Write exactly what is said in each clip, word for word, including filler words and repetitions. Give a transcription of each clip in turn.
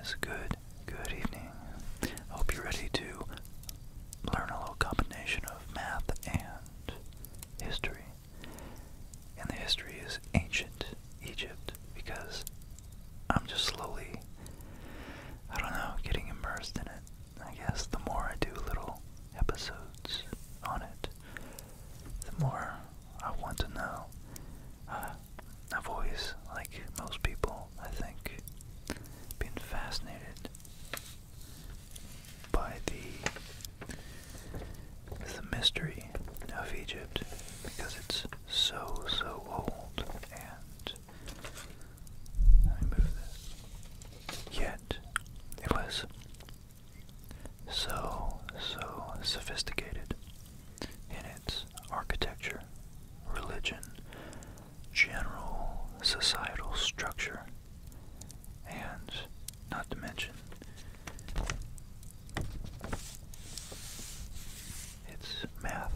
guys. Good, good evening. I hope you're ready to learn a little combination of math and history. And the history is ancient Egypt, because I'm just slowly, I don't know, getting immersed in it. I guess the more I do little episodes on it, the more I want to know. Uh, I've always, like most people, I think, been fascinated by the the mystery of Egypt, because it's so, so old, and let me move this. Yet it was so, so sophisticated in its architecture, religion, general societal structure, and not to mention its math.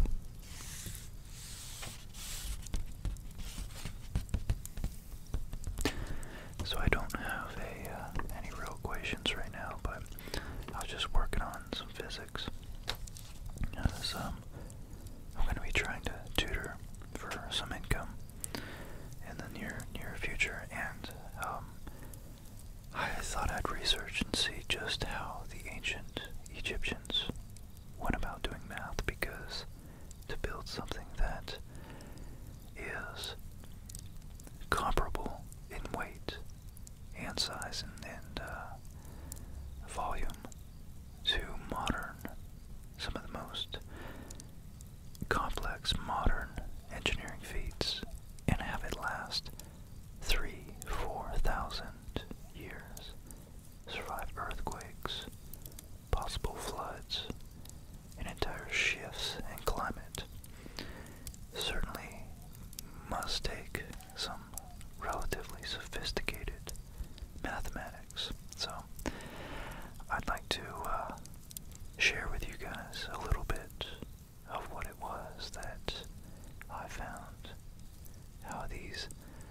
So I don't have a uh, any real equations right now, but I was just working on some physics. As, um, I'm going to be trying to tutor for some income in the near near future, and um, I thought I'd research and see just how the ancient Egyptians went about doing math, because to build something that is comparable in weight and size and, and uh, volume to modern, some of the most complex modern engineering feats, and have it last three, four thousand years, survive earthquakes, possible floods, and entire shifts in climate, certainly must take some relatively sophisticated mathematics. So I'd like to uh, share with you guys a little bit of what it was that I found, how these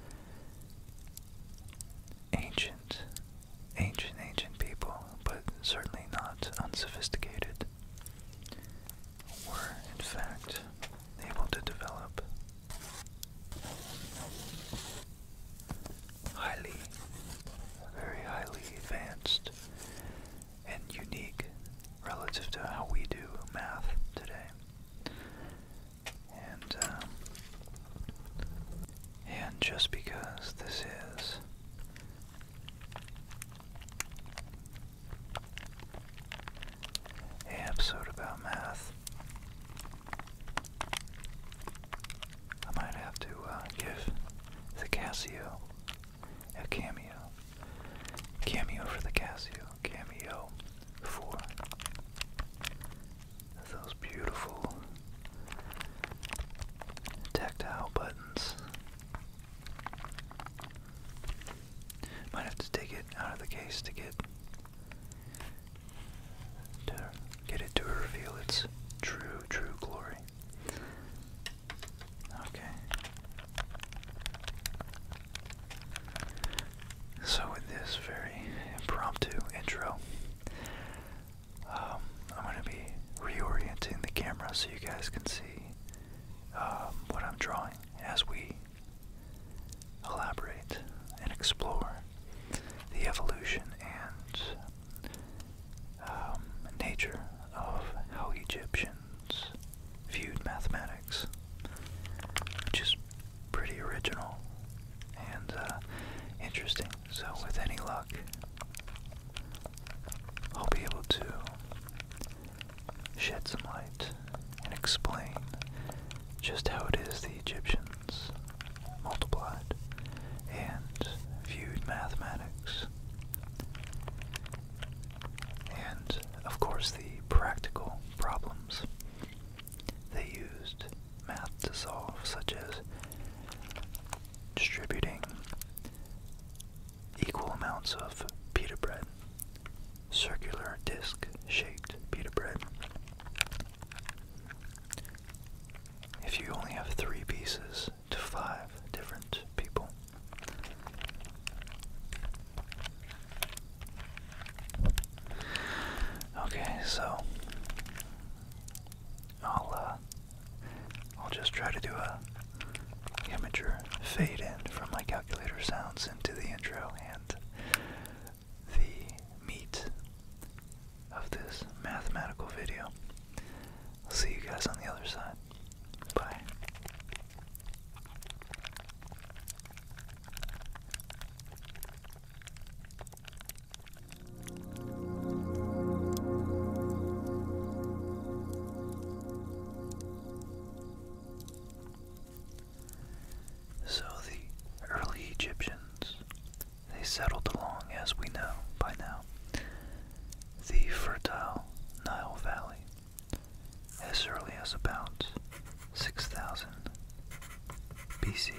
ancient, ancient, ancient people, but certainly not unsophisticated, were in fact able to develop highly, very highly advanced and unique relative to how we do math today. And, um, and just because this is an episode about math, I might have to uh, give the Casio a cameo. Cameo for the Casio. Cameo for those beautiful tactile buttons. Might have to take it out of the case to get to get it to reveal its true, true glory. Okay. So with this very impromptu intro, um, I'm going to be reorienting the camera so you guys can see um, what I'm drawing as we elaborate and explore the evolution and try to do a amateur fade in from my calculator sounds into the intro and the meat of this mathematical video. I'll see you guys on the other side. Bye. So the early Egyptians, they settled along, as we know by now, the fertile Nile Valley as early as about six thousand B C.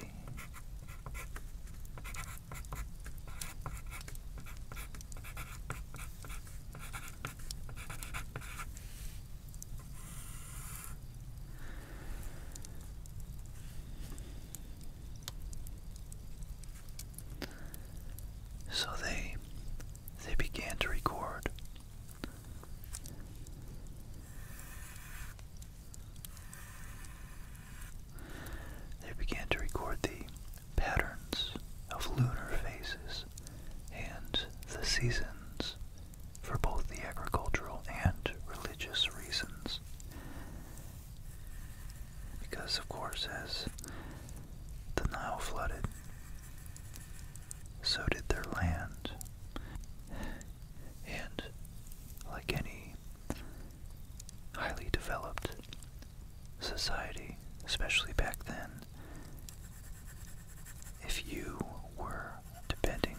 So they they began to record they began to record the patterns of lunar phases and the seasons for both the agricultural and religious reasons. Because of course, as the Nile flooded, so did their land. And like any highly developed society, especially back then, if you were depending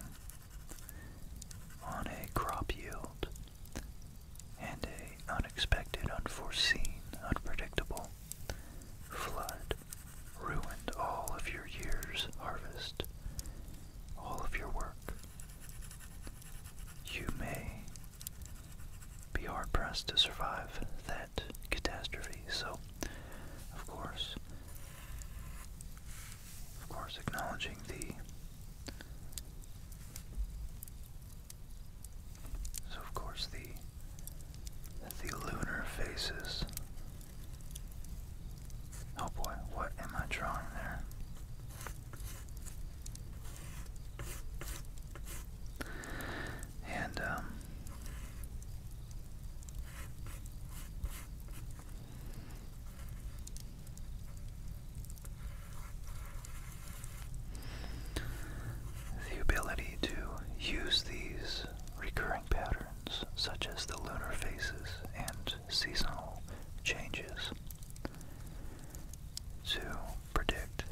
on a crop yield and a unexpected, unforeseen, unpredictable flood ruined all of your year's harvest, all of your work, you may be hard-pressed to survive that catastrophe. So, of course, of course, acknowledging the, so of course the, the lunar phases. Oh boy, what am I drawing there? And, um, the ability to use these recurring patterns, such as the lunar phases and seasonal changes, to predict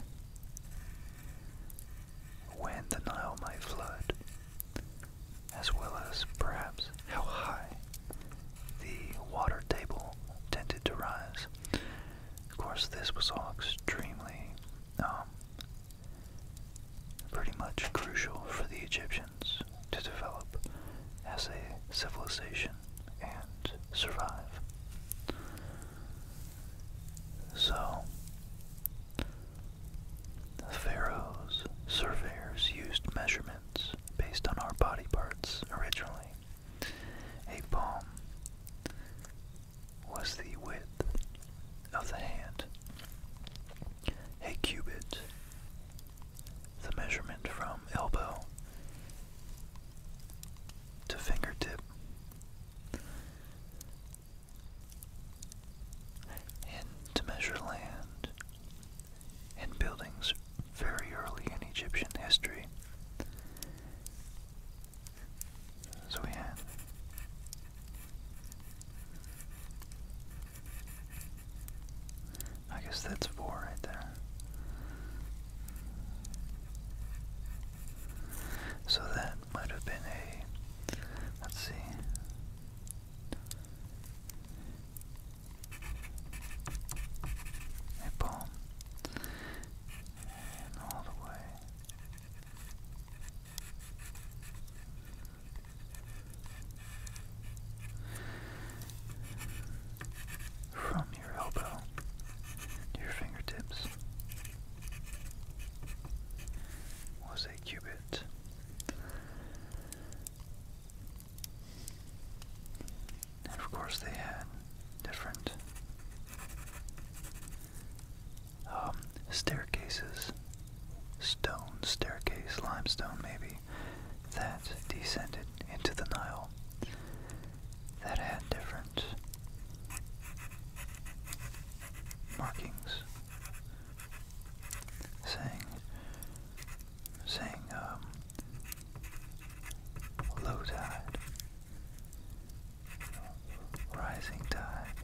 when the Nile might flood, as well as perhaps how high the water table tended to rise. Of course, this was all extremely, um, pretty much crucial for the Egyptians to develop as a civilization and survive. So, the pharaohs, surveyors used measurements based on our body parts originally. A palm was the width of the hand. A cubit, the measurement from elbow to fingertip. And to measure land and buildings very early in Egyptian history. So we had I guess that's four right there. limestone maybe, that descended into the Nile, that had different markings saying, saying, um, low tide, rising tide,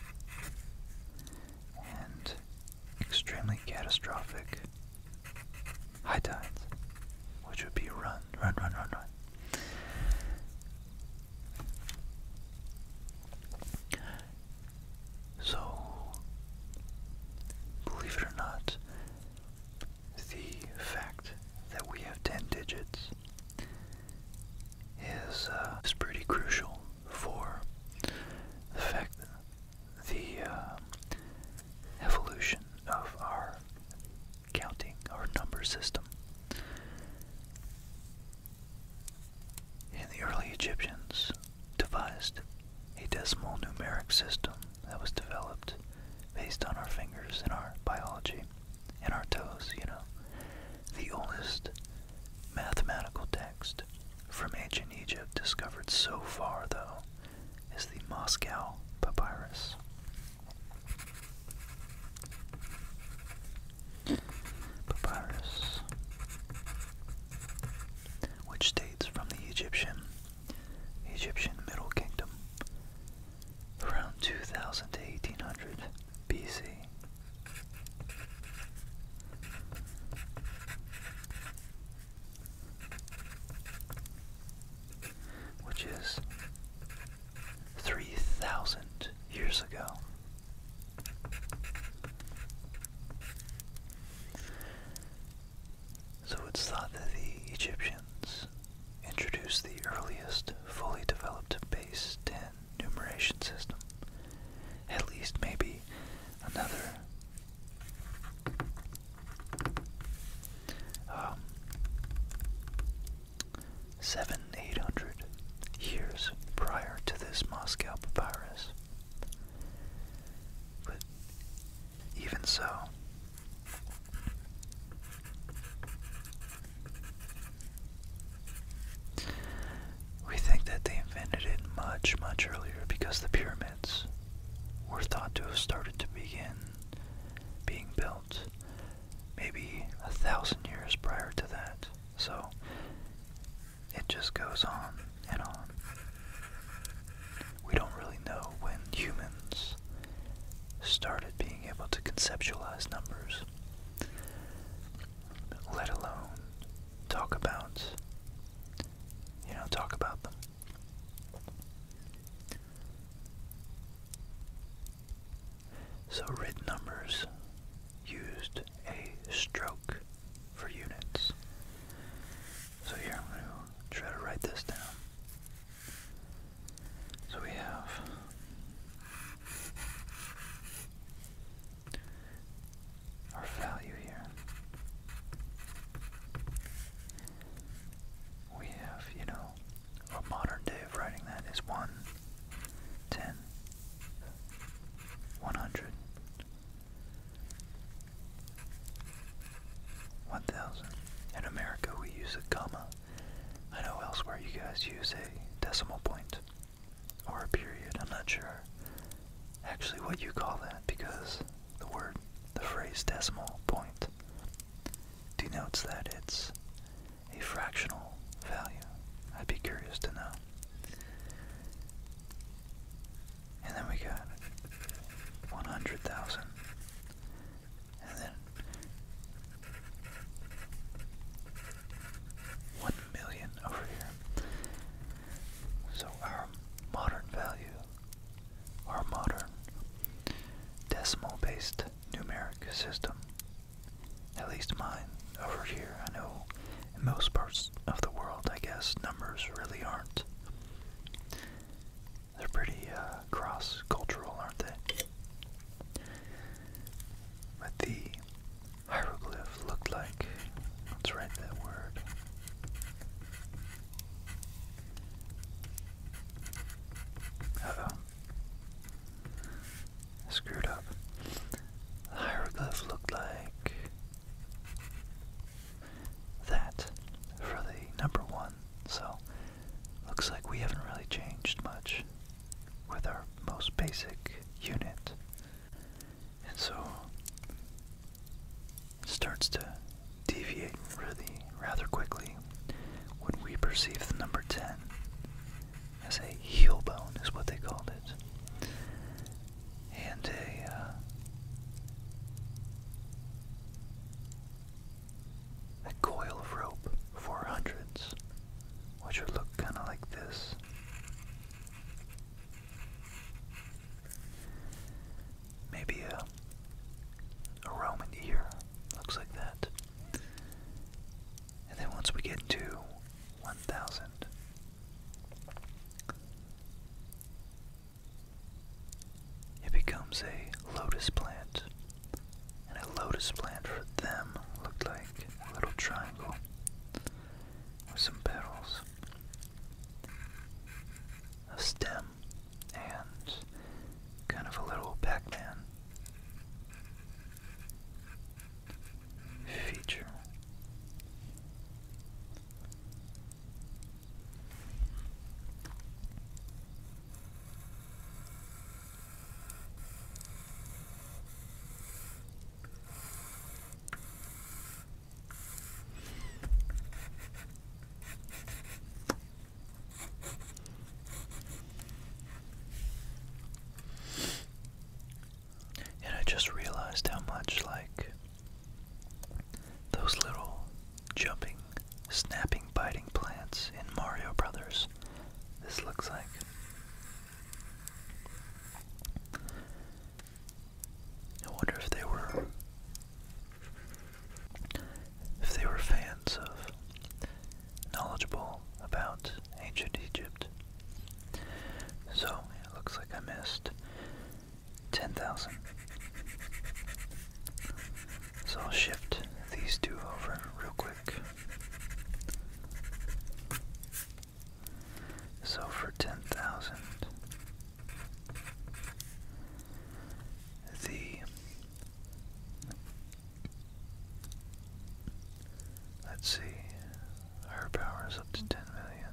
and extremely catastrophic high tides, which would be run, run, run, run, run. So, believe it or not, the fact that we have ten digits is, uh, is pretty crucial for the fact that the uh, evolution of our counting, our number system. And the early Egyptians devised a decimal numeric system that was developed based on our fingers and our biology and our toes, you know. The oldest mathematical text from ancient Egypt discovered so far, though, is the Moscow Papyrus. Papyrus, which dates from the Egyptian Egyptian Middle Kingdom, around two thousand to eighteen hundred B C. Which is three thousand years ago. So it's thought that the Egyptians introduced the earliest fully developed base ten numeration system. At least maybe another um, seven, eight hundred years prior to this Moscow Papyrus. But even so, we think that they invented it much, much earlier because the pyramids were thought to have started to begin being built maybe a thousand years prior to that. So it just goes on and on. We don't really know when humans started being able to conceptualize numbers, let alone talk about, you know, talk about them. So written numbers used a stroke for units. So here I'm going to try to write this down. So we have our value here. We have, you know, a modern day of writing that is one, ten, one hundred, one thousand. In America we use a comma. I know elsewhere you guys use a decimal point or a period. I'm not sure actually what you call that because the word, the phrase decimal point denotes that it's a fractional value. I'd be curious to know. And then we got one hundred thousand. And then one million over here. So our modern value, our modern decimal-based numeric system, at least mine over here, I know in most parts of the world, I guess, numbers really aren't. They're pretty uh, cross-cultural, aren't they? But the hieroglyph looked like, let's write that word. Uh-oh. I screwed up. The hieroglyph looked like that rather quickly when we perceive the number ten as a heel bone, is what they called it, and a uh, a coil of rope for hundreds, which would look kind of like this. Maybe a, a Roman ear looks like that. And then once we get to one thousand, it becomes a lotus plant. And a lotus plant for them looked like a little triangle with some petals, a stem, and kind of a little Pac-Man feature. And I just realized how much like those little jumping, snapping, biting plants in Mario Brothers this looks like. I wonder if they were if they were fans of, knowledgeable about ancient Egypt. So it looks like I missed ten thousand. So I'll shift these two over real quick. So for ten thousand, the, let's see, her power is up to ten million.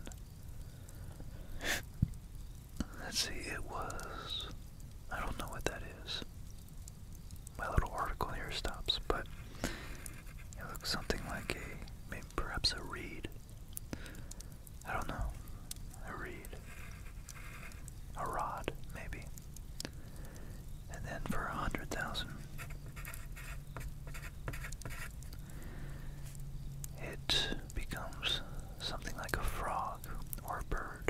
Let's see, it was, I don't know what that is. My little article here stops, but it looks something like a, maybe perhaps a reed. I don't know. A reed. A rod, maybe. And then for a hundred thousand, it becomes something like a frog or a bird.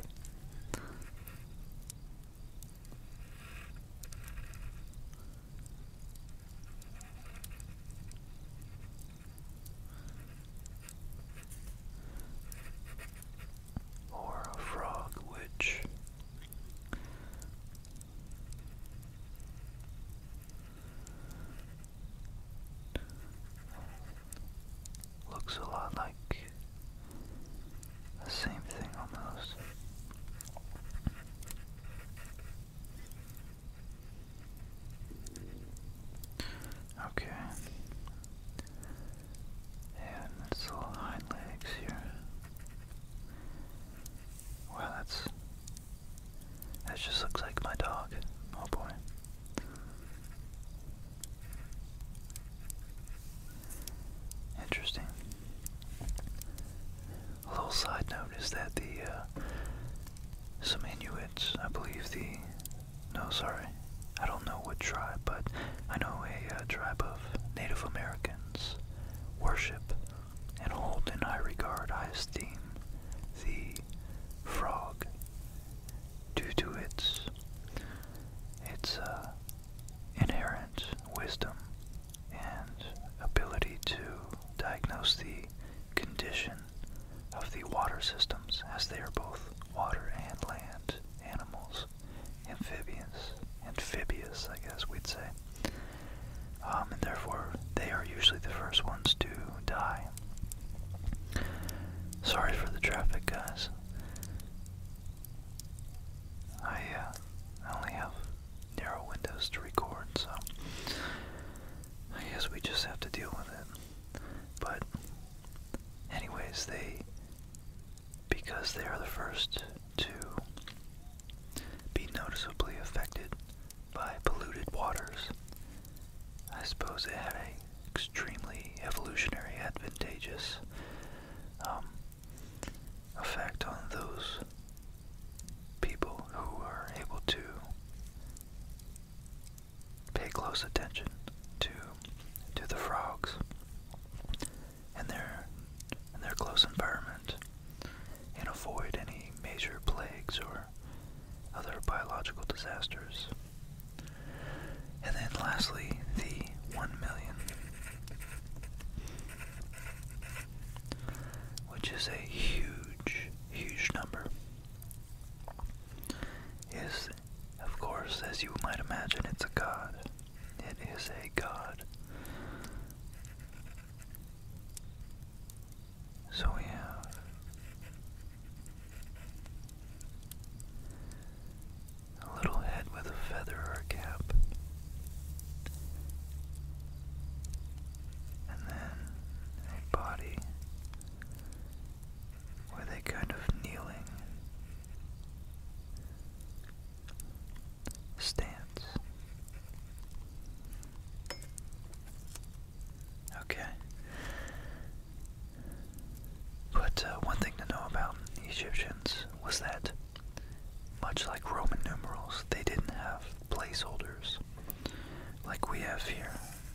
Or a frog, which looks a lot like the same thing almost. Okay. And its little hind legs here. Wow, that's that just looks like my dog. Oh boy. Interesting. A little side note is that the uh, some Inuits, I believe the no, sorry, I don't know what tribe, but I know a uh, tribe of Native Americans worship and hold in high regard, high esteem the frog due to its its uh, inherent wisdom and ability to diagnose the condition of the water systems, as they are both water and land animals, amphibians, amphibious, I guess we'd say. Um, and therefore, they are usually the first ones to die. Sorry for the traffic, guys. I, uh, I only have narrow windows to record, so I guess we just have to deal with it. But anyways, they, because they are the first to be noticeably affected by polluted waters, I suppose it had a extremely evolutionary advantageous which is a huge, huge number, is, of course, as you might imagine, it's a god. It is a god. So we have a little head with a feather or a cap, and then a body with a kind of kneeling stance. Okay. But uh, one thing to know about Egyptians was that, much like Roman numerals, they didn't have placeholders like we have here.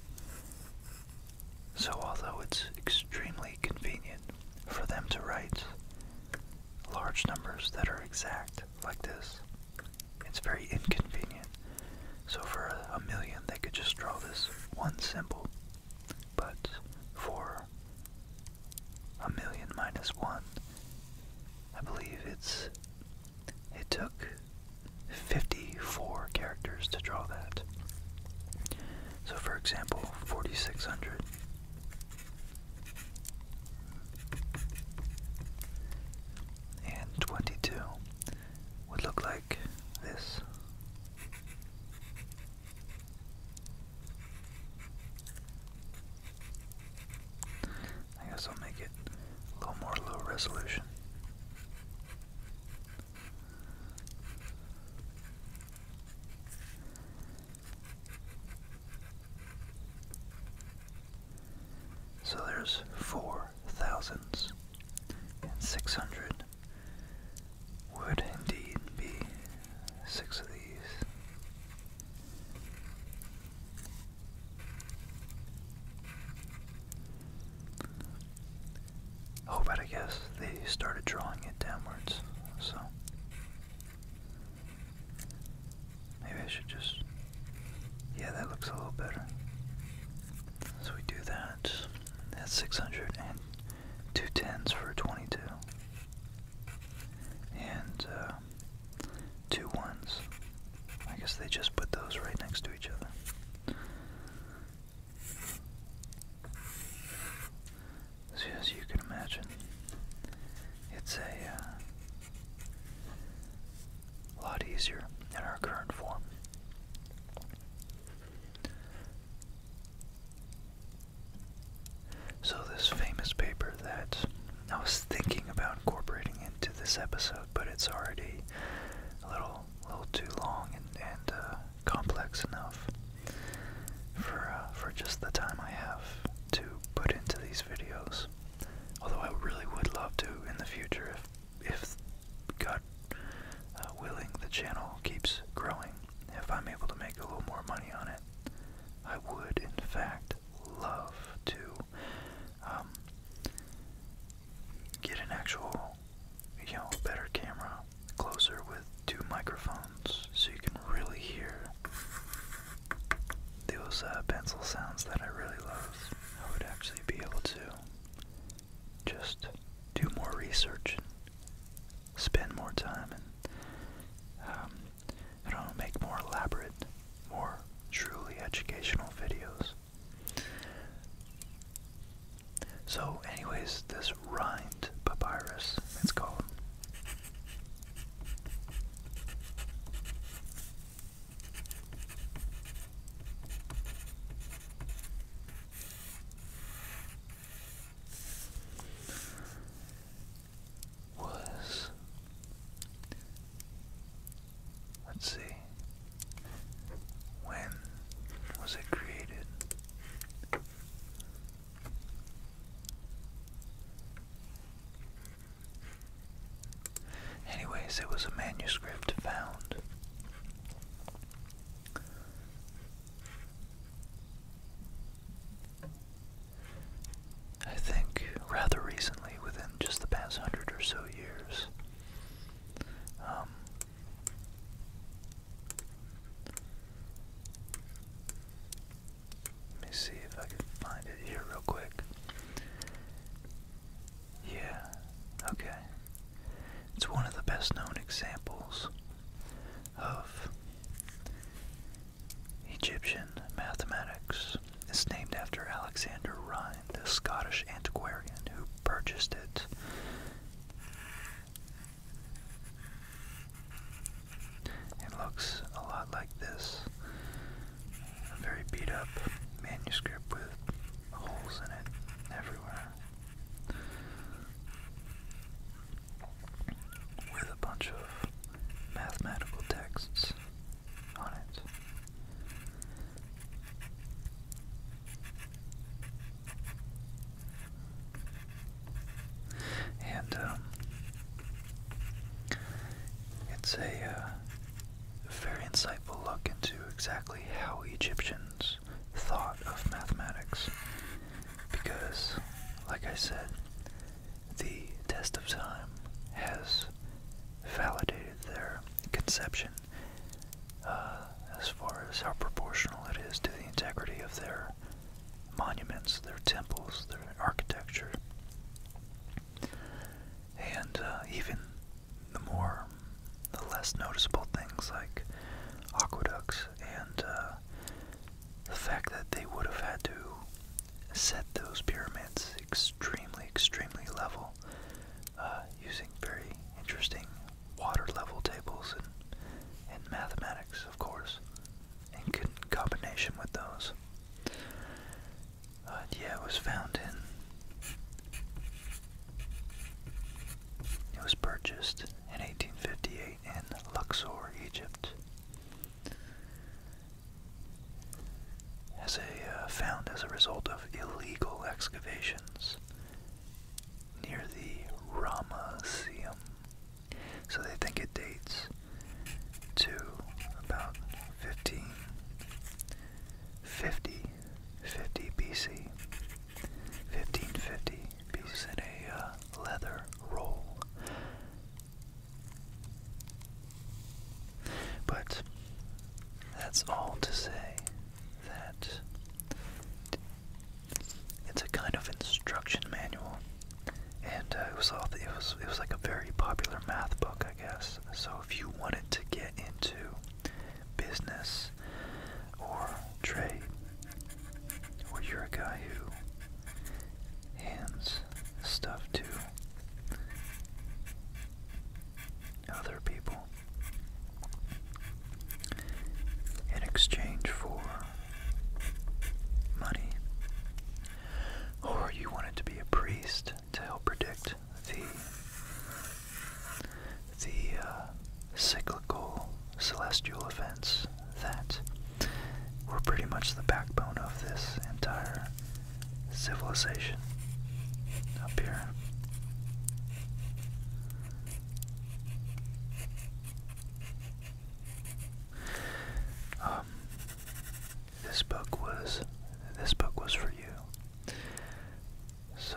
So although it's extremely convenient for them to write large numbers that are exact like this, it's very inconvenient. So for a, a million, they could just draw this one symbol. But for a million minus one, I believe it's it took fifty-four characters to draw that. So for example, forty-six hundred and twenty-two would look like this. I guess I'll make it a little more low resolution. So there's four thousands, and six hundred would indeed be six of these. Oh, but I guess they started drawing it downwards, so maybe I should just, yeah, that looks a little better. So we do that. That's six hundred and two tens for twenty-two. And uh, two ones. I guess they just put those right next to each other. So as you can imagine, it's a uh, lot easier in our current form. So this famous paper that I was thinking about incorporating into this episode, but it's already a little, little too long and, and uh, complex enough for uh, for just the time I have to put into these videos. Although I really would love to in the future, if if God uh, willing, the channel keeps growing. If I'm able to make a little more money on it, I would in fact love to um, get an actual, you know, better camera closer with two microphones so you can really hear those uh, pencil sounds that I really love. I would actually be able to just do more research and spend more time and um, I don't know, make more elaborate, more truly educational videos. So anyways, this rind papyrus, it's called, was, let's see, when was it created? Anyways, it was a manuscript found I think rather recently, within just the past hundred or so years. Um, let me see if I can find it here real quick. Yeah, examples of Egyptian mathematics. It's named after Alexander Rhind, a Scottish antiquarian who purchased it. It looks a lot like this. A very beat up manuscript with holes in it everywhere. With a bunch of mathematical texts on it. And um, it's a uh, very insightful look into exactly how Egyptians thought of mathematics. Because, like I said, the test of time has validated their conception uh, as far as how proportional it is to the integrity of their monuments, their temples, their architecture. And uh, even the more, the less noticeable things like aqueducts and uh, the fact that they would have had to set those pyramids extremely, extremely level, uh, using very interesting water level tables and, and mathematics, of course, in combination with those. Uh, yeah, it was found in, it was purchased in eighteen fifty-eight in Luxor, Egypt, as a uh, found as a result of illegal excavations near the Ramesseum. So they think it dates to about fifteen fifty, fifty B C, fifteen fifty B C, in a uh, leather roll. But that's all to say that it's a kind of instruction manual, and uh, it was all it was it was like a very popular math book, I guess. So if you wanted to get into business or trade, or you're a guy who hands stuff to other people in exchange for money, or you wanted to be a priest to help predict the the uh, cyclical celestial events that were pretty much the backbone of this entire civilization up here. Um, this book was this book was for you. So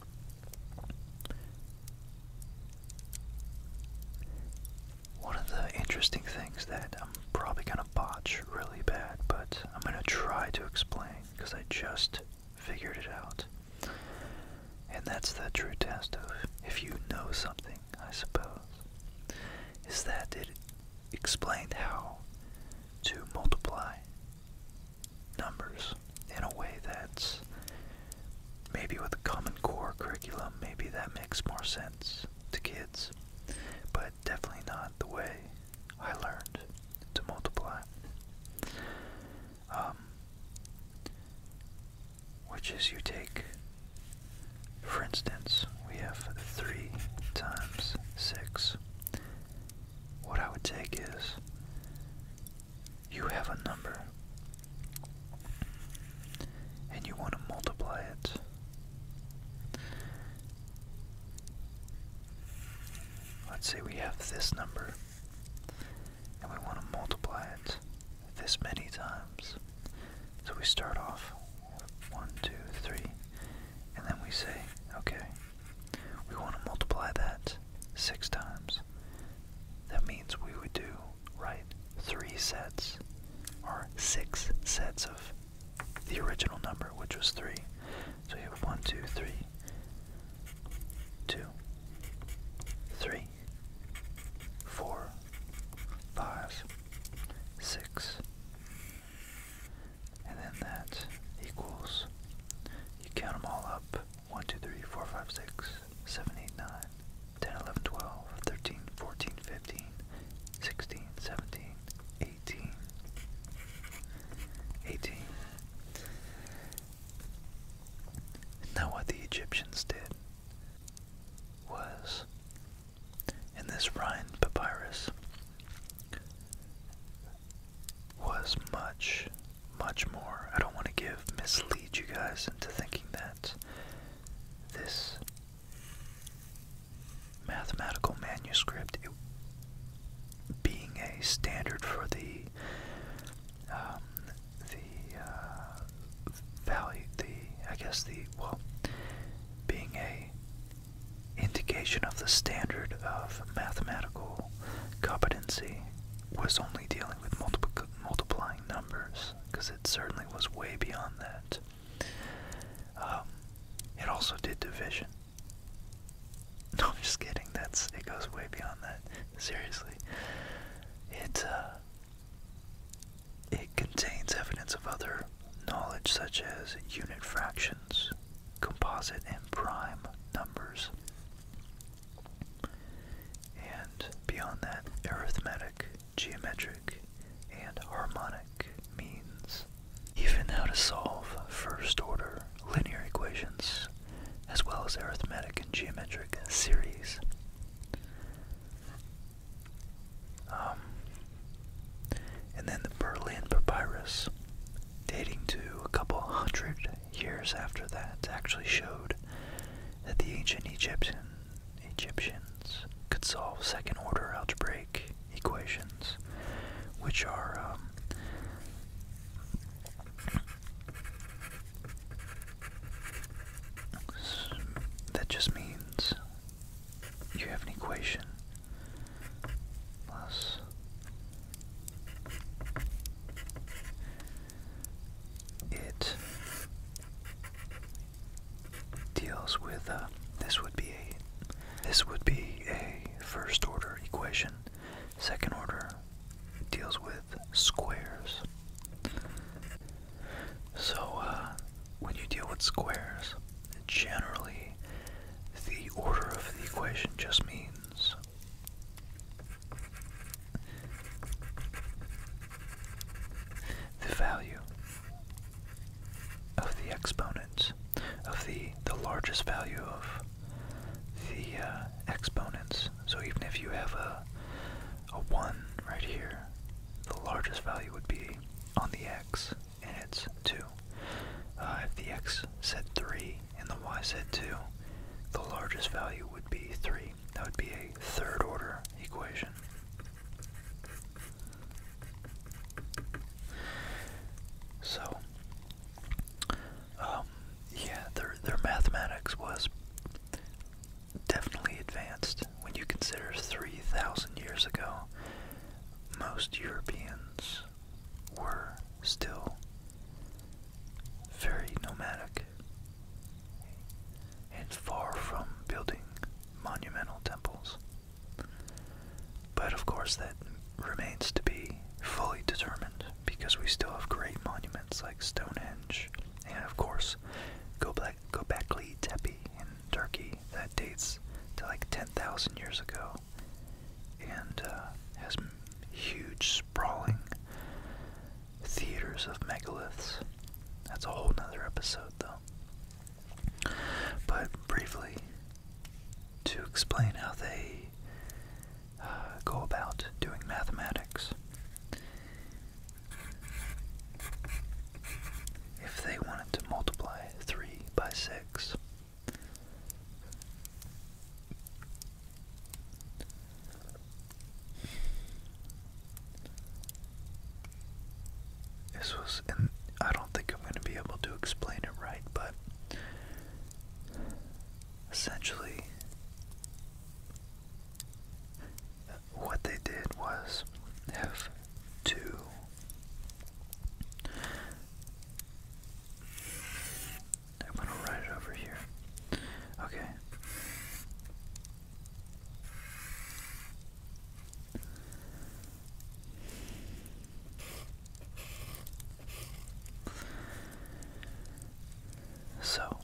one of the interesting things that I'm probably gonna botch really bad, but I'm gonna try to explain because I just figured it out. And that's the true test of if you know something, I suppose, is that it explained how to multiply numbers in a way that's maybe with a Common Core curriculum, maybe that makes more sense to kids, but definitely not the way I learned to multiply. Um, which is you take, for instance, we have three times six. What I would take is, you have a number, and you want to multiply it. Let's say we have this number, and we want to multiply it this many times. So we start off one, two, three, and then we say, okay, we want to multiply that six times. That means we would do, right, three sets, or six sets of the original number, which was three. So you have one, two, three, two, three, four, mislead you guys into thinking that this mathematical manuscript, it, being a standard for the um, the uh, value, the I guess the well, being a indication of the standard of mathematical competency, was only dealing with multiple multiplying numbers, because it certainly was way beyond that. Um, it also did division. No, I'm just kidding. That's it goes way beyond that. Seriously, it uh, it contains evidence of other knowledge such as unit fractions, composite and prime numbers, and beyond that, arithmetic, geometric, and harmonic means. Even how to solve first-order linear equations, as well as arithmetic and geometric series. Um, and then the Berlin Papyrus, dating to a couple hundred years after that, actually showed that the ancient Egyptian Egyptians could solve second-order algebraic equations, which are um, that just means you have an equation plus it deals with uh, this would be a this would be a first order equation. Second order deals with squares. So uh, when you deal with squares, generally the order of the equation just means the value of the exponents of the the largest value of the uh, exponents. So even if you have a a one right here, the largest value would be on the x, and it's two. Uh, if the x said three and the y said two, the largest value would be three. That would be a third order equation. So, um, yeah, their, their mathematics was definitely advanced when you consider three thousand years ago. Most Europeans were still very nomadic and far from building monumental temples. But of course that remains to be fully determined, because we still have great monuments like Stonehenge, and of course Göbek, Göbekli Tepe in Turkey that dates to like ten thousand years ago, and uh, has huge sprawling theaters of megaliths. That's a whole nother episode though. But briefly, to explain how they uh, go about doing mathematics. If they wanted to multiply three by six, this was, and I don't think I'm going to be able to explain it right, but essentially what they did was have two I'm going to write it over here. Okay. So,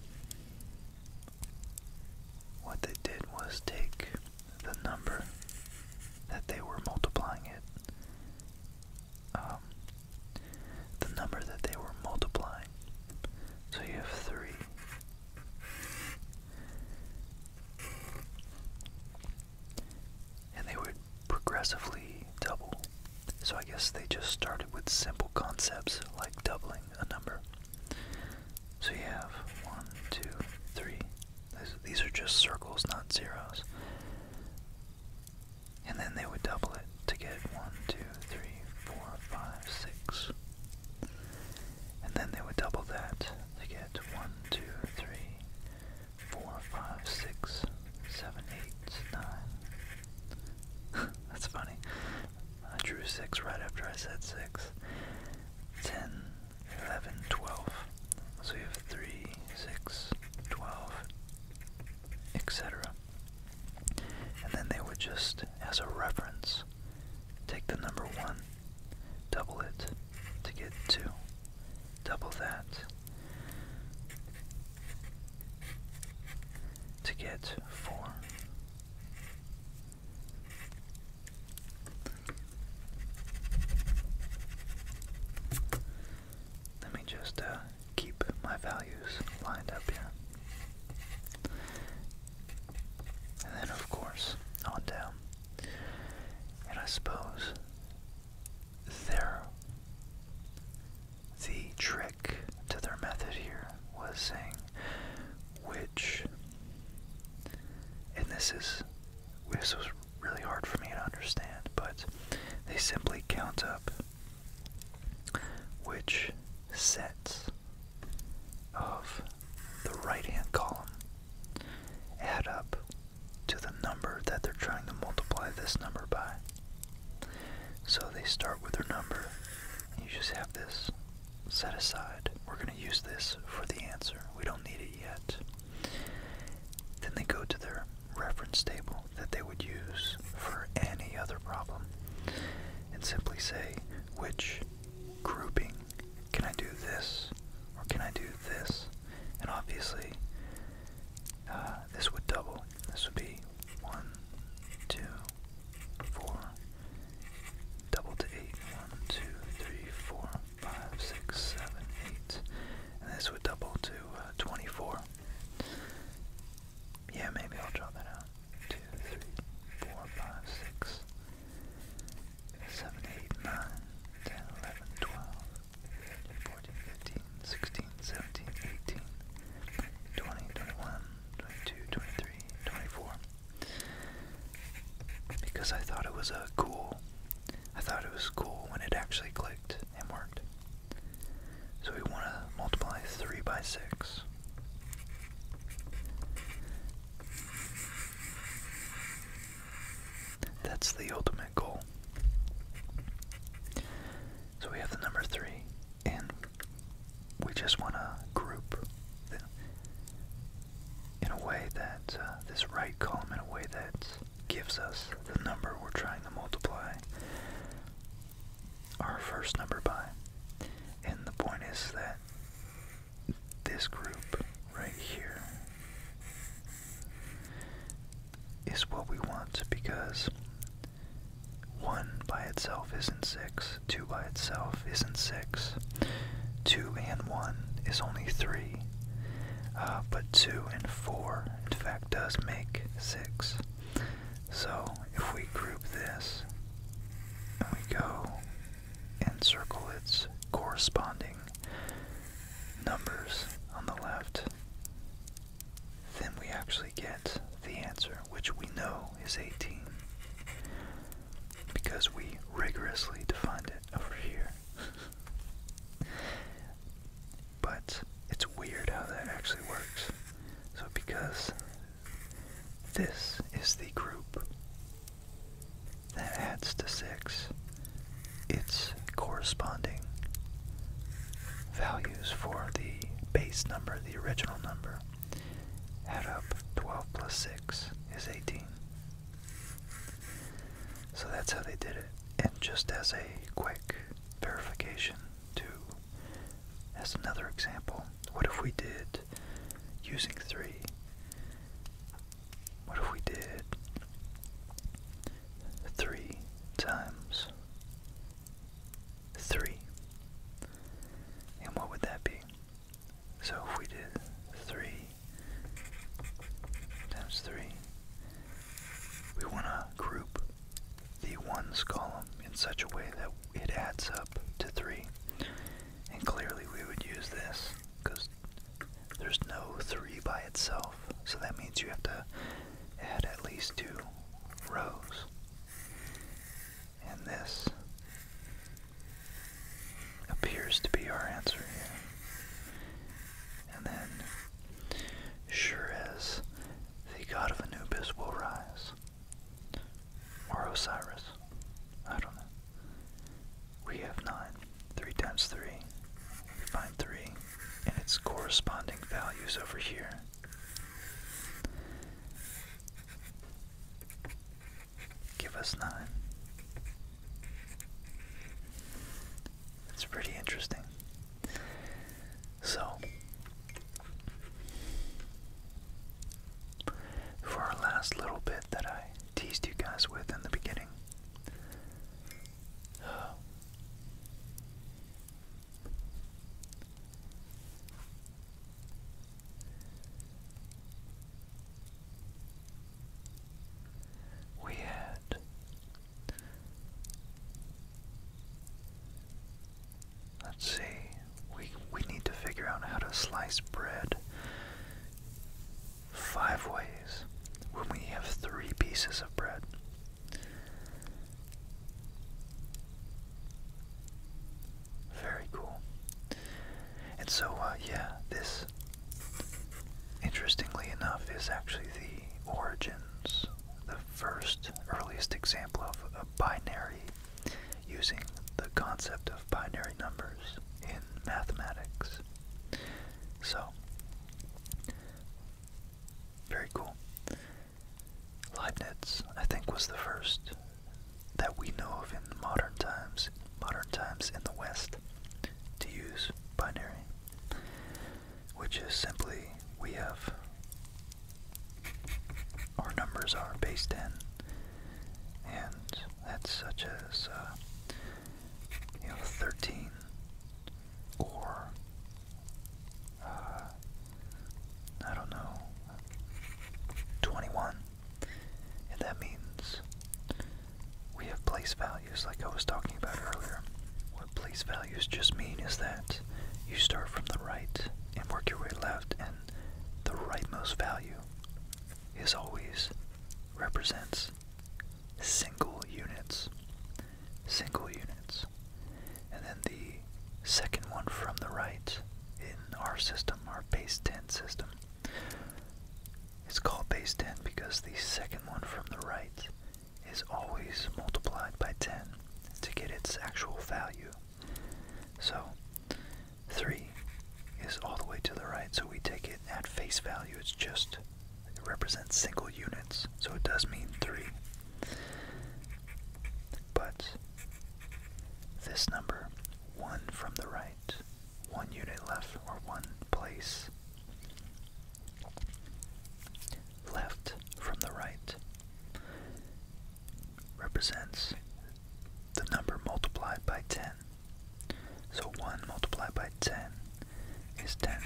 what they did was take the number that they were multiplying it, um, the number that they were multiplying. So you have three. And they would progressively double. So I guess they just started with simple concepts like doubling a number. So you have one, two, three. These, these are just circles, not zeros. And then they would double it to get one, two, three, four, five, six. And then they would double that to get one, two, three, four, five, six, seven, eight, nine. That's funny. I drew six right after I said six. ten, eleven, twelve. So you have three, six, twelve, et cetera. And then they would just, as a reference, take the number one, double it to get two, double that to get four. Let me just uh, keep my values lined up here. And then, of course, on down. And I suppose their, the trick to their method here was saying which, and this is, this was really hard for me to understand, but they simply count up which sets of the right-hand column add up to the number that they're trying to multiply this number by. So they start with their number, and you just have this set aside. We're going to use this for the answer. We don't need it yet. Then they go to their reference table that they would use for any other problem and simply say, which grouping can I do this, or can I do this? And obviously, uh, this would double. This would be one, two, four, double to eight. One, two, three, four, five, six, seven, eight. And this would double to uh, twenty-four. Yeah, maybe I'll draw that out. Two, three, four, five, six, seven, eight, nine, ten, eleven, twelve, thirteen, fourteen, fifteen, sixteen, seventeen, eighteen, twenty, twenty-one, twenty-two, twenty-three, twenty-four. Because I thought it was a cool, I thought it was cool when it actually clicked and worked. So we want to multiply three by six. That's the ultimate goal. So we have the number three, and we just want to group the, in a way that, uh, this right column in a way that gives us the number we're trying to multiply our first number by. And the point is that this group right here is what we want, because one by itself isn't six, two by itself isn't six, two and one is only three, uh, but two and four in fact does make six. So if we group this and we go and circle its corresponding numbers on the left, then we actually get the answer, which we know is eighteen, because we rigorously defined it over here. But it's weird how that actually works. So because this is the group that adds to six, its corresponding values for the base number, the original number, add up. twelve plus six is eighteen. So that's how they did it. And just as a quick verification, to, as another example, what if we did, using three, what if we did three times three? And what would that be? So if we did three times three, we want to group the ones column in such a way that it adds up to three. And clearly we would use this, because plus nine. It's pretty interesting. So, for our last little bit that I teased you guys with in the beginning, we had let's see, we we need to figure out how to slice bread five ways when we have three pieces of bread. Very cool. And so, uh, yeah, this, interestingly enough, is actually the origins, the first, earliest example of a binary using the concept of binary numbers in mathematics. So, very cool. Leibniz, I think, was the first that we know of in modern times, modern times in the West, to use binary, which is simply, we have, our numbers are base ten, and that's such as, uh, you know, thirteen, or, uh, I don't know, twenty-one, and that means we have place values like I was talking about earlier. What place values just mean is that you start from the right and work your way left, and the rightmost value is always represents single units, single units, and then the second one from the right in our system, our base ten system, it's called base ten because the second one from the right is always multiplied by ten to get its actual value. So, three is all the way to the right, so we take it at face value. It's just, it represents single units, so it does mean three. But this number, one from the right, one unit left, or one place left from the right, represents the number multiplied by ten. So one multiplied by ten is ten.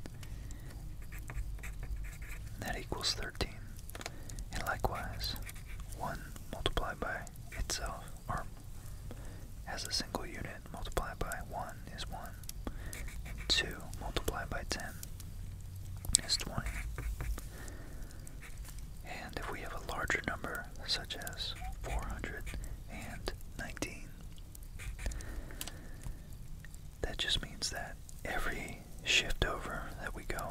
That equals thirteen. And likewise, one multiplied by itself, or as a single unit, multiplied by one is one. And two multiplied by ten is twenty. And if we have a larger number, such as four hundred nineteen, that just means that every shift over that we go,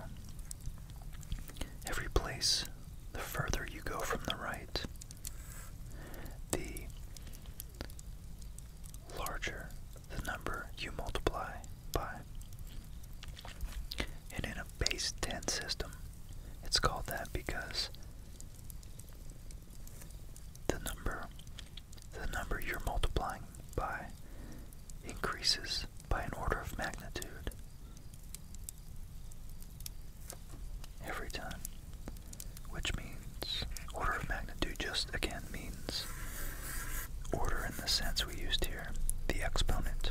every place, the further you go from the right, the larger the number you multiply by. And in a base ten system, it's called that because the number, the number you're multiplying by increases by an order of magnitude every time, which means order of magnitude just again means order in the sense we used here, the exponent.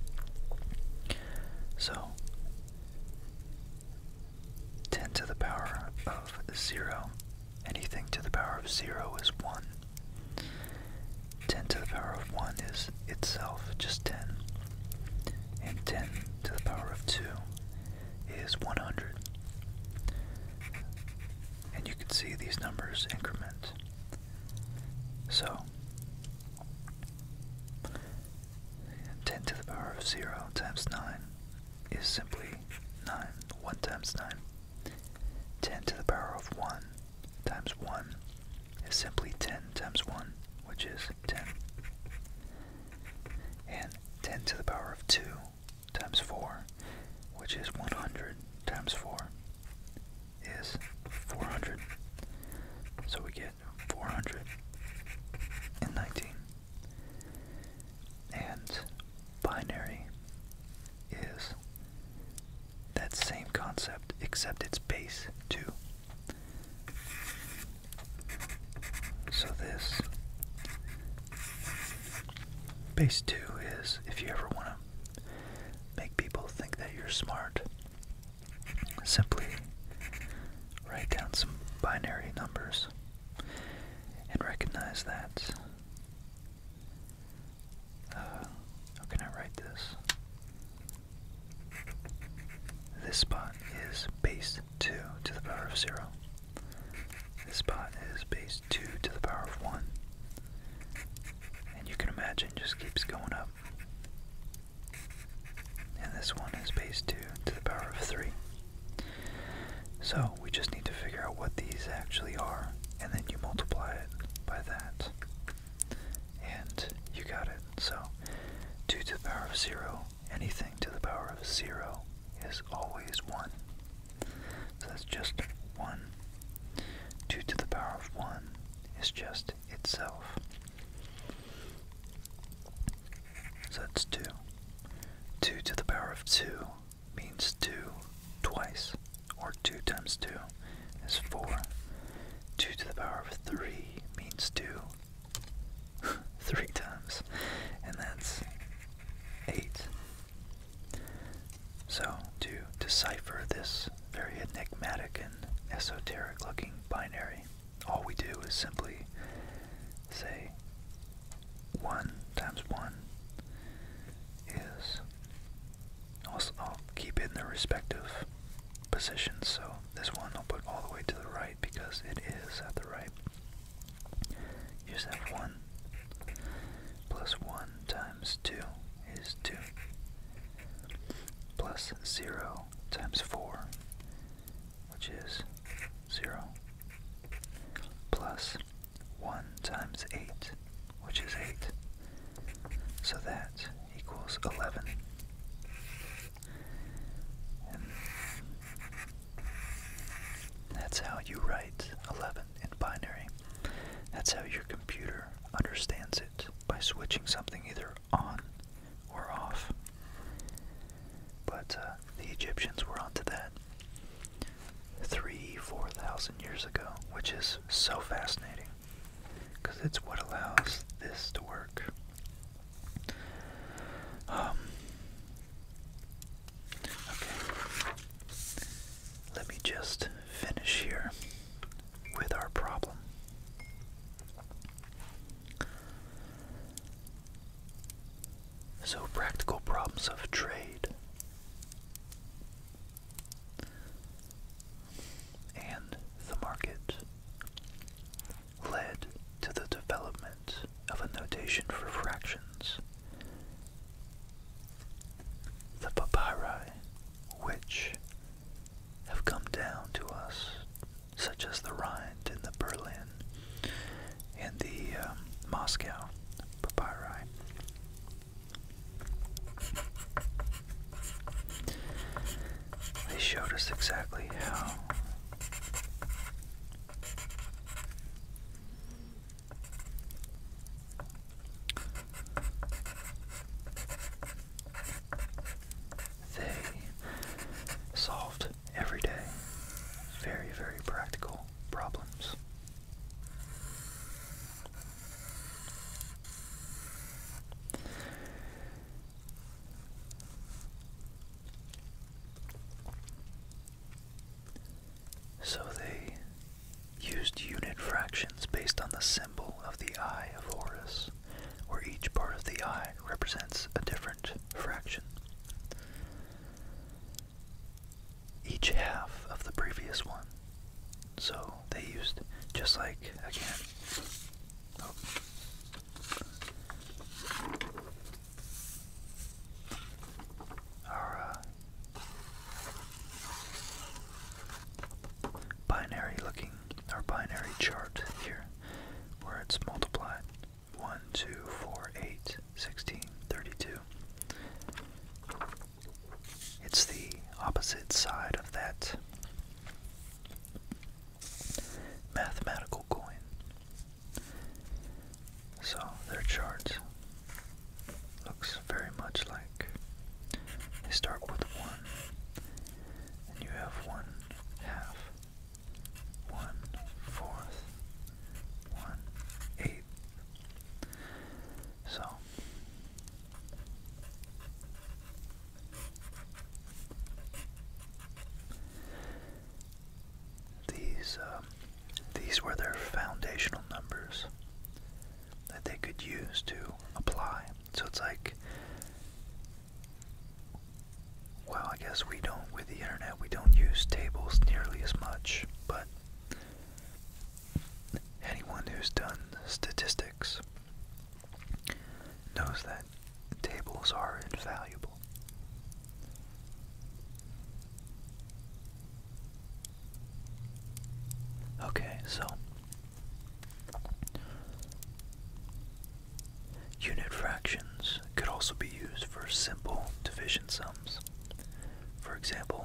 So ten to the power of zero, anything to the power of zero is one. ten to the power of one is itself just ten. And ten to the power of two is one hundred. And you can see these numbers increment. So, ten to the power of zero times nine is simply nine. one times nine. ten to the power of one times one is simply ten times one, which is ten. And ten to the power of two times four, which is one hundred times four, is four hundred. So we get four hundred nineteen. except it's base two. So this base two is, if you ever want to make people think that you're smart, simply write down some binary numbers and recognize that, uh, how can I write this? This spot is base two to the power of zero. This spot is base two to the power of one. And you can imagine just keeps going up. And this one is base two to the power of three. So we just need to figure out what these actually are, and then you multiply it by that. And you got it. So two to the power of zero, anything to the power of zero is always one. So that's just one. two to the power of one is just itself. So that's two. two to the power of two means two twice, or two times two is four. two to the power of three means two three times, and that's eight. So to decipher this very enigmatic and esoteric looking binary, all we do is simply say one times one is, I'll, I'll keep it in their respective positions, so this one I'll put all the way to the right because it is at the right. You just have one plus one times two is two, plus zero times four, which is zero, plus one times eight, which is eight. So that equals eleven. And that's how you write eleven in binary. That's how your computer understands it, by switching something either on or off. But uh, the Egyptians were onto that three, four thousand years ago, which is so fascinating because it's what allows this to work. Um, okay, let me just finish here with our problem. So, practical problems of trade and the market led to the development of a notation for fractions. The papyri, which have come down to us, such as the Rhind and the Berlin and the um, Moscow papyri, they showed us exactly how they solved everyday, very, very practical problems. So they used unit fractions based on the symbol of the eye of Horus, where each part of the eye represents a different fraction. Each half of the previous one. So they used, just like, again, oh. our uh, binary looking, our binary chart here, where it's multiplied one, two, four, eight, sixteen, thirty-two. It's the opposite side of that mathematical coin. it's like, well, I guess we don't, with the internet, we don't use tables nearly as much, but anyone who's done statistics knows that tables are invaluable. Okay, so unit fractions could also be used for simple division sums. For example,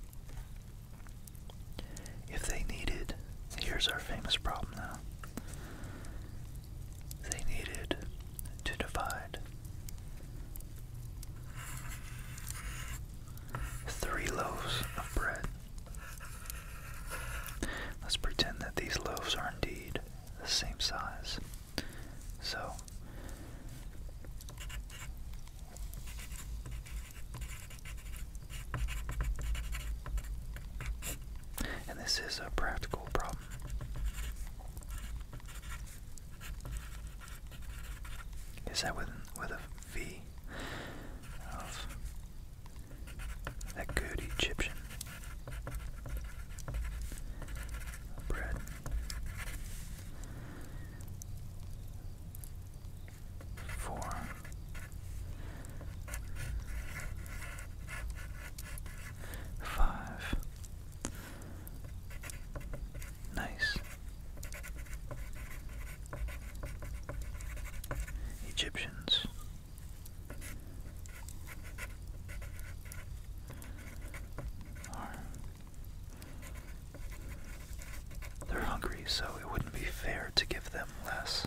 if they needed, here's our famous problem now, they needed to divide three loaves of bread. Let's pretend that these loaves are indeed the same size. So, and this is a practical problem. Is that with, with a V of that good Egyptian bread? Four. Five. Nice. Egyptians are, they're hungry, so it wouldn't be fair to give them less.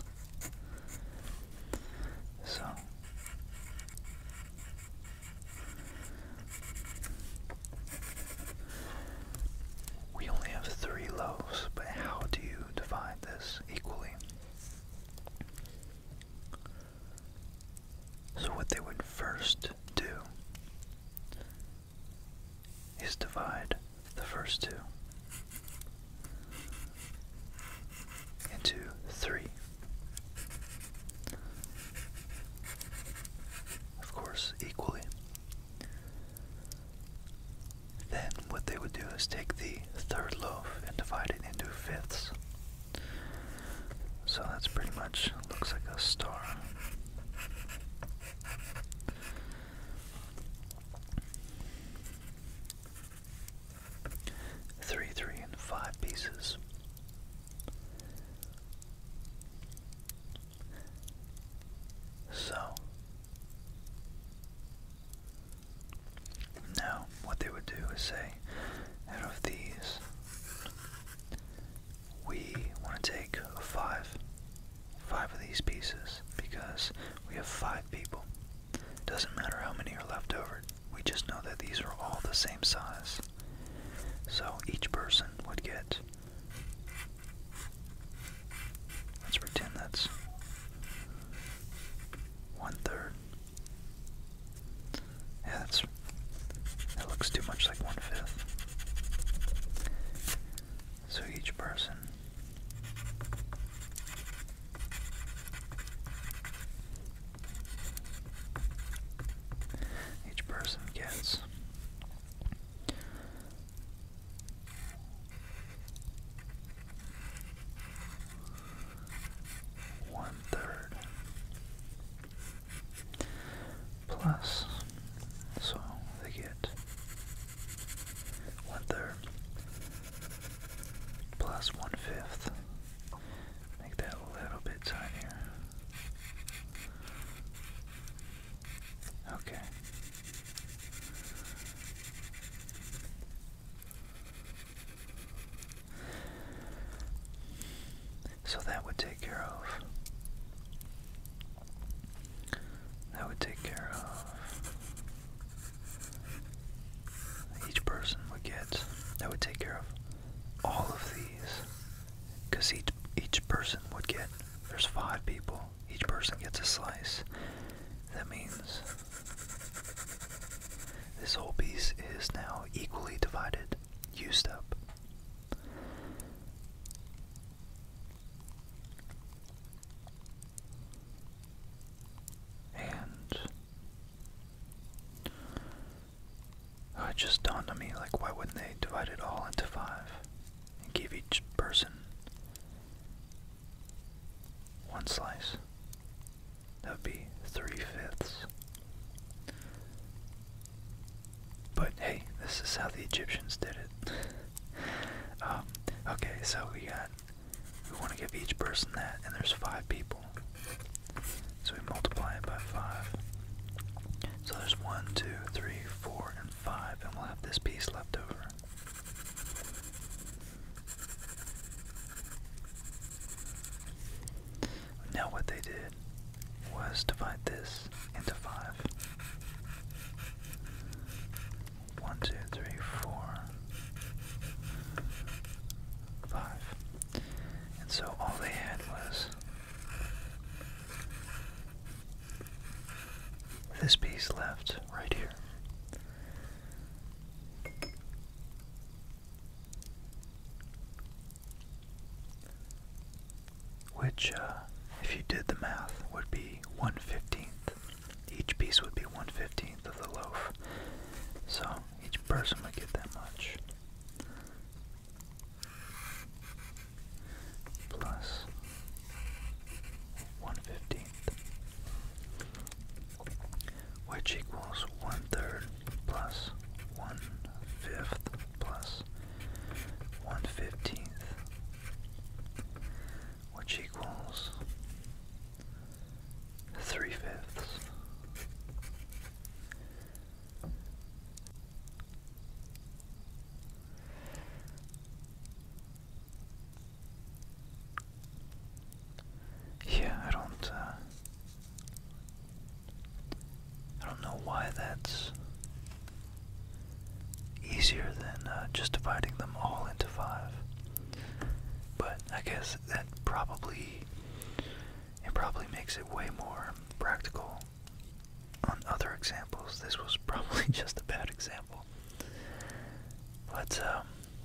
So we only have three loaves, but how do you divide this equally? So what they would first do is divide the first two into three. Of course, equally. Then what they would do is take the third loaf and divide it into fifths. So that's pretty much, looks like a star. Three, three, and five pieces. So now what they would do is say, out of these, we want to take five, five of these pieces because we have five people. Doesn't matter how many are left over. We just know that these are all the same size. So each person would get, let's pretend that's one third. Yeah, that's, that looks too much like one fifth. So each person each person gets one third plus, so they get one third plus one fifth. Make that a little bit tinier. Okay. So that would take care of, that would take care of, each person would get, that would take care of all of these, because each, each person would get, there's five people, each person gets a slice. That means this whole piece is now equally divided, used up. And mean, like, why wouldn't they divide it all into five and give each person one slice? That would be three fifths. But hey, this is how the Egyptians did it. um, okay, so we got, we want to give each person that, and there's five people. So we multiply it by five. So there's one, two, three, four, and five, and we'll have this piece left over. Now what they did was divide this into five. One, two, three, four, five. And so all they had was this piece left right here. Which, uh, if you did the math, would be one fifteenth. Each piece would be one fifteenth of the loaf. So each person would get that much. Plus one fifteenth. Which equals one third plus one fifth plus one fifteenth. Which equals three fifths. Yeah, I don't, uh, I don't know why that's easier than uh, just dividing them all into five. But I guess that probably, it probably makes it way more practical on other examples. This was probably just a bad example. But, um,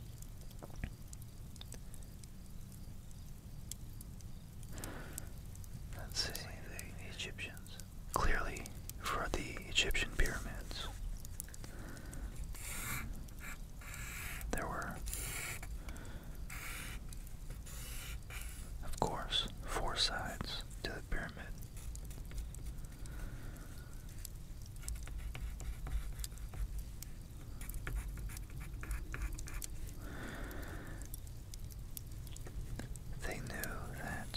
let's see, the Egyptians. Clearly, for the Egyptian pyramids, there were, of course, four sides to the pyramid. They knew that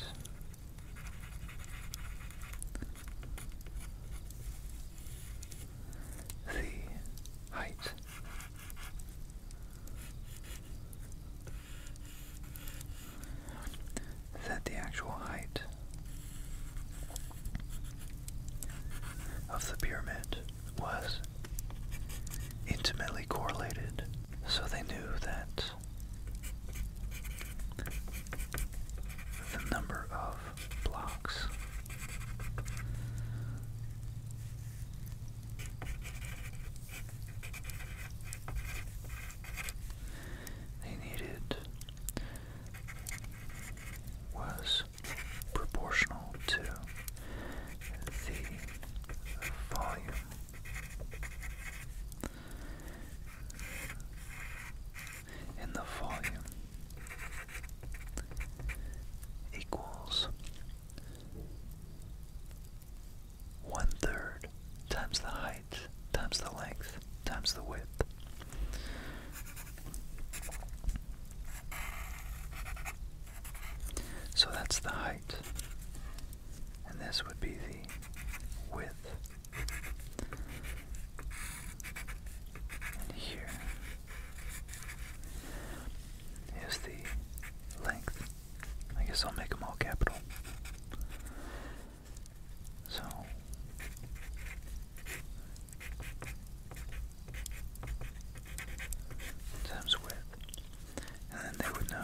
the height that the actual height of the pyramid was intimately correlated. So they knew that the number of blocks they needed was proportional to the volume and the volume equals one third times the height times the length times the width. So that's the height, and this would be the width. And here is the length. I guess I'll make them all capital. So times width, and then they would know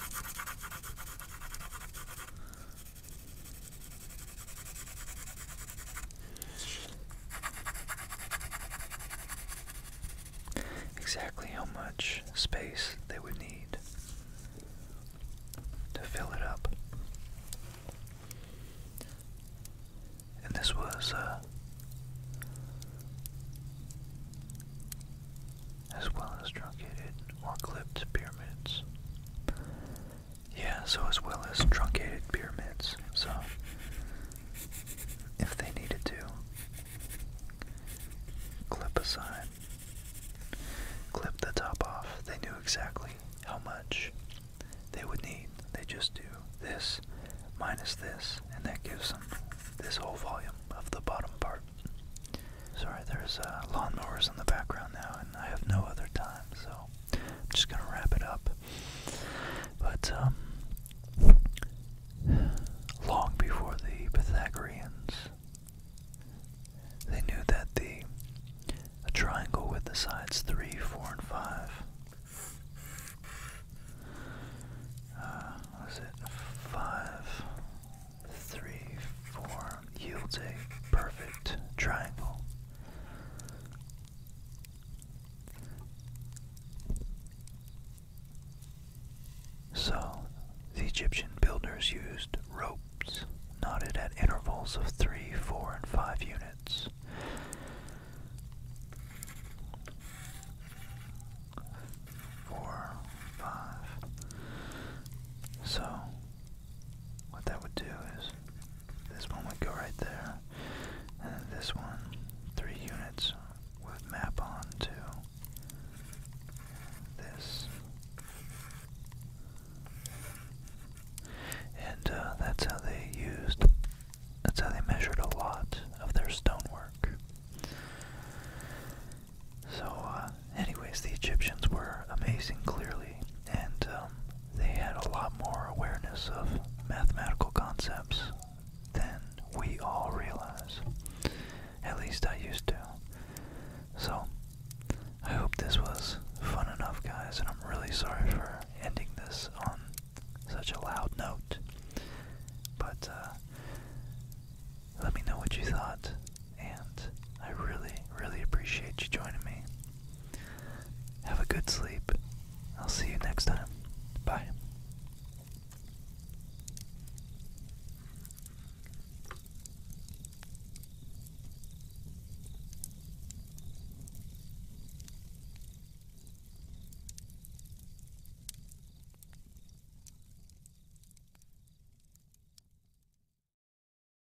exactly how much space they would need to fill it up. And this was uh, as well as so as well as truncated pyramids. So if they needed to clip a side, clip the top off, they knew exactly how much they would need. They just do this minus this, and that gives them this whole volume of the bottom part. Sorry, there's uh, lawnmowers in the background now, and I have no other time, so I'm just gonna wrap it up. But um, long before the Pythagoreans, they knew that the a triangle with the sides three, four, and five. Uh, what is it? Five, three, four yields a perfect triangle. So, the Egyptian builders used ropes knotted at intervals of three, four, and five units. Four, five. So, what that would do is this one would go right there, and then this one